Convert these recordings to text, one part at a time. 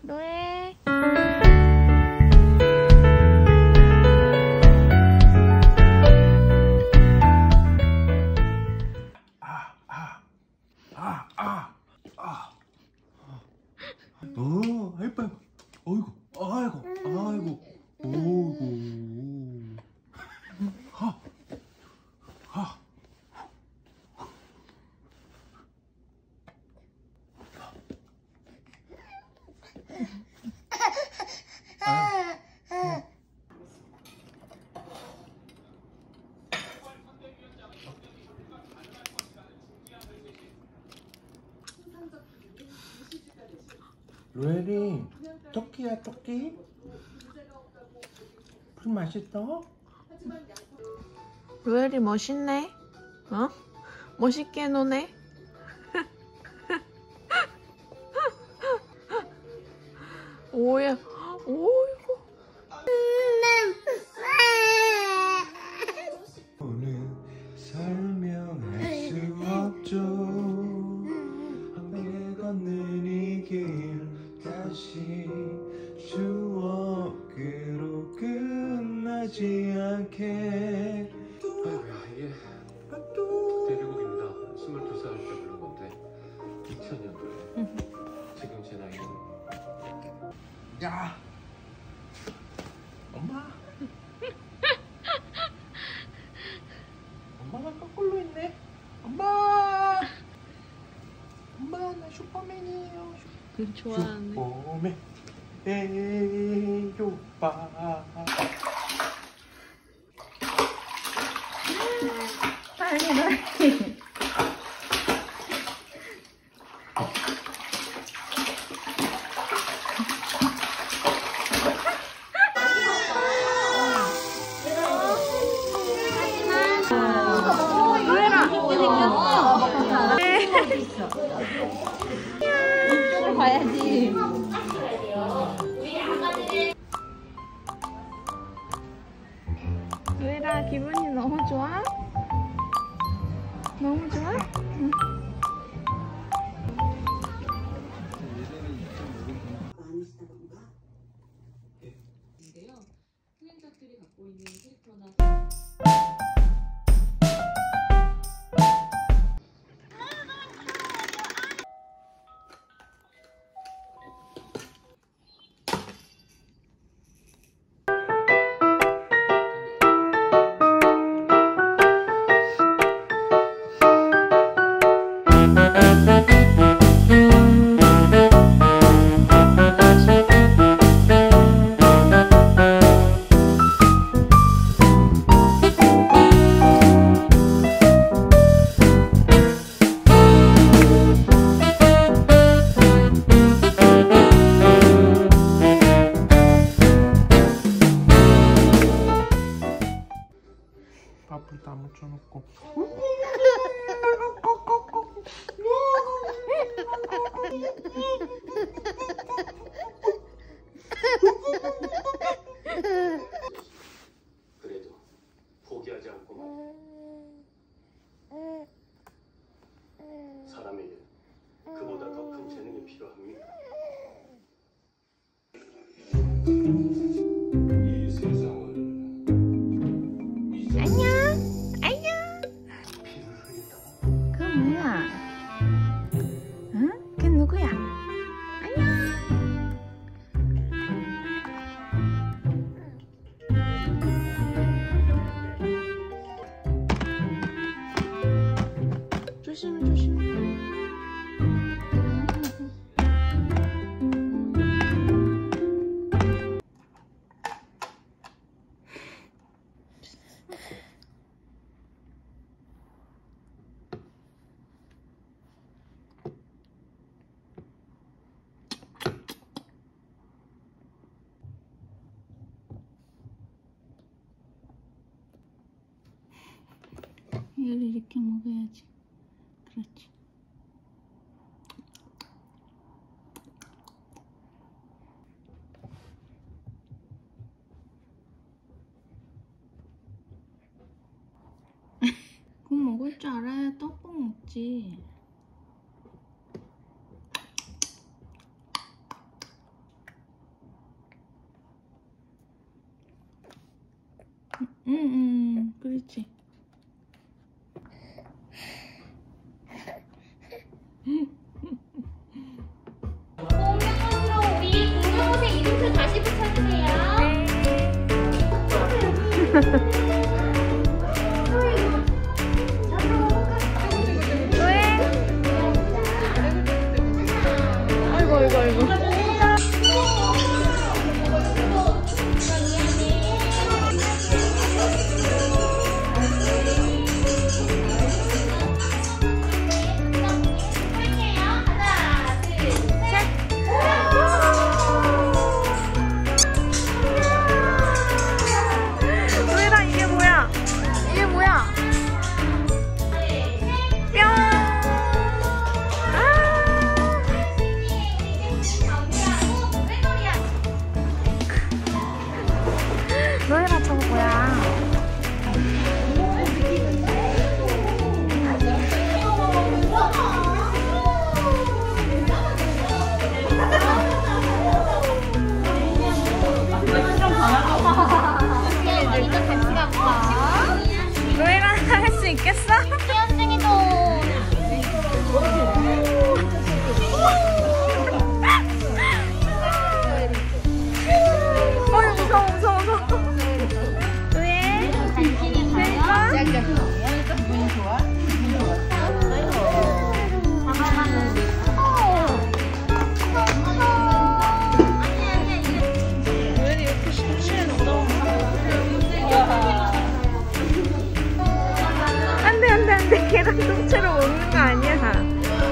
노예. 하이파이브. 어이구, 아이고, 아이고, 오구. 하, 하. 로엘이 토끼야, 토끼? 풀 맛있어? 로엘이 멋있네. 어? 멋있게 노네. 오야, 오이고. 오늘 설명할 수 없죠. 함께 걷는 이 길 다시 추억으로 끝나지 않게. 아이고야, 이게 데뷔곡입니다. 22살 때 부른 건데 2000년도에 지금 제 나이는. 야, 엄마. 엄마가 거꾸로 있네. 엄마. 엄마, 나 슈퍼맨이에요. 좋아하네. 슈퍼맨. 에이, 오빠. 빨리 빨리. 이쪽으로 가야지. 루에라, 기분이 너무 좋아? 너무 좋아? 응. 수행자들이 갖고 있는 캐릭터나 밥을 다 묻혀놓고. 그래도 포기하지 않고만. 사람에게 그보다 더 큰 재능이 필요합니까? 이 세상을 안녕. 안녕. 피를 흘린다고. 그 뭐야? 응? 걔 누구야? 안녕. 조심해, 조심해. 얘를 이렇게 먹어야지. 그렇지. 그거 먹을 줄 알아야 떡볶이 먹지. 그렇지. 공룡으로 우리 공룡옷의 이름표 다시 붙여주세요. 아이고. 노예라 이게 뭐야? 이게 뭐야? 뿅! 노예라 저거 뭐야? 노예라 할 수 있겠어? 수연증이도 무서워. 노예? 노예는 이렇게 심취했어. 안돼 걔랑 통째로 먹는 거 아니야.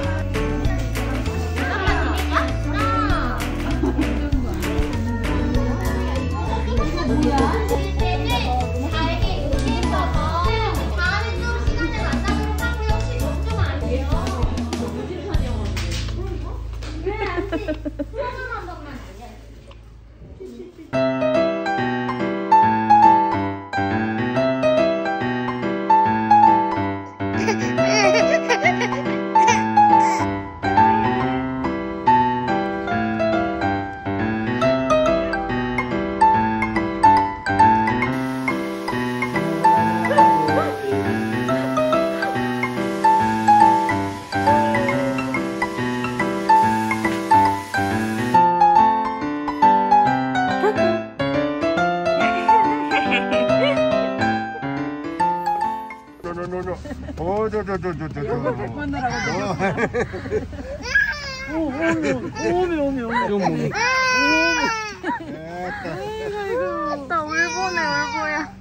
달게 여기 있어서 다음에 좀 시간을 만나도록 하고요. 혹시 걱정 아니에요? 왜 안 돼? 수업을 한 번만 알려주세요. 나 울보네 울보야.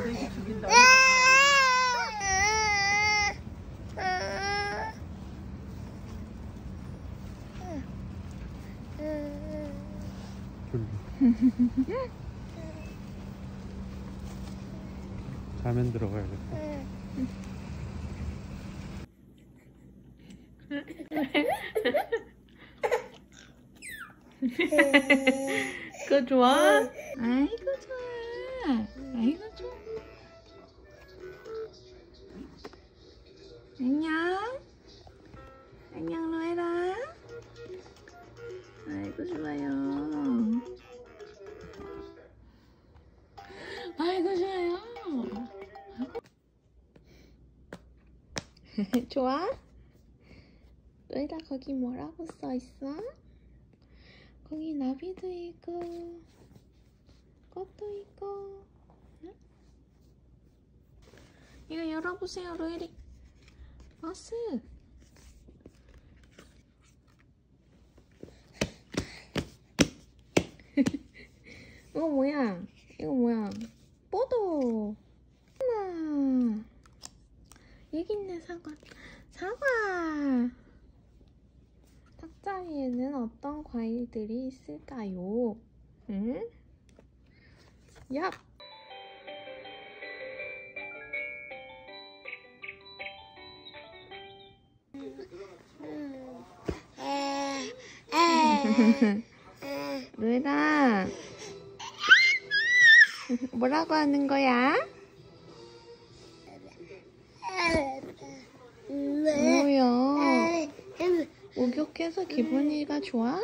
자면 들어가야겠다. 그거 좋아? 아이고 좋아. 아이고 좋아. 안녕 로에라. 아이고 좋아요. 아이고 좋아요. 좋아? 로에라 거기 뭐라고 써있어? 거기 나비도 있고 꽃도 있고. 응? 이거 열어보세요 로에리. 버스. 이거 뭐야? 뽀도. 하나. 여기 있네 사과. 탁자 위에는 어떤 과일들이 있을까요? 응? 얍! 루에라 뭐라고 하는 거야? 뭐야? 목욕해서 기분이가 좋아?